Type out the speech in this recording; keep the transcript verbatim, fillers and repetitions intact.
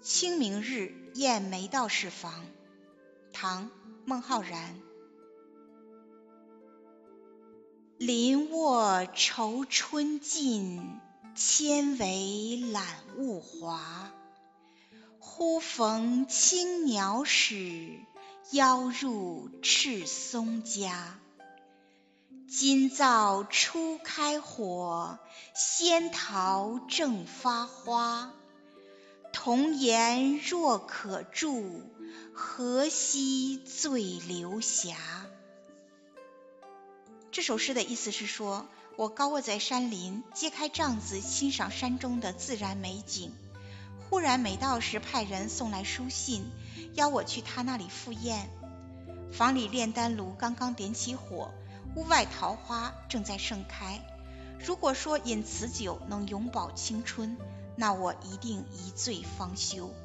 清明日宴梅道士房，唐·孟浩然。林卧愁春尽，千围揽物华。忽逢青鸟使，邀入赤松家。今灶初开火，仙桃正发花。童颜若可住，何惜醉流霞。这首诗的意思是说，我高卧在山林，揭开帐子欣赏山中的自然美景。忽然梅道士派人送来书信，邀我去他那里赴宴。房里炼丹炉刚刚点起火，屋外桃花正在盛开。如果说饮此酒能永葆青春，那我一定一醉方休。